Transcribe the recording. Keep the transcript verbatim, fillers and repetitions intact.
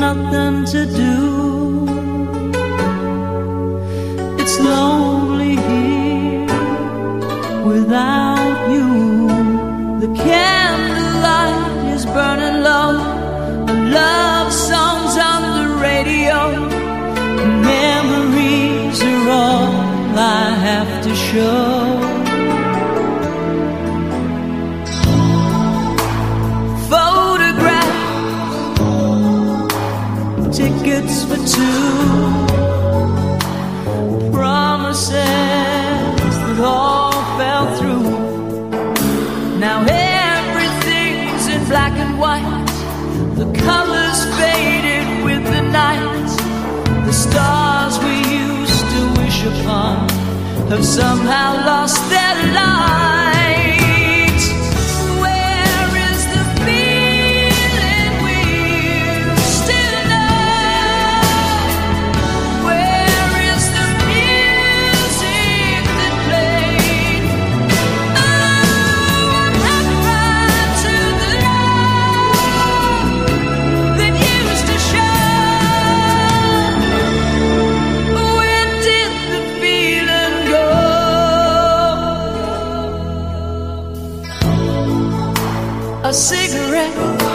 nothing to do. It's lonely here without you. The candlelight is burning low, the love songs on the radio, memories are all I have to show. Tickets for two, promises that all fell through. Now everything's in black and white, the colors faded with the night. The stars we used to wish upon have somehow lost their light. A cigarette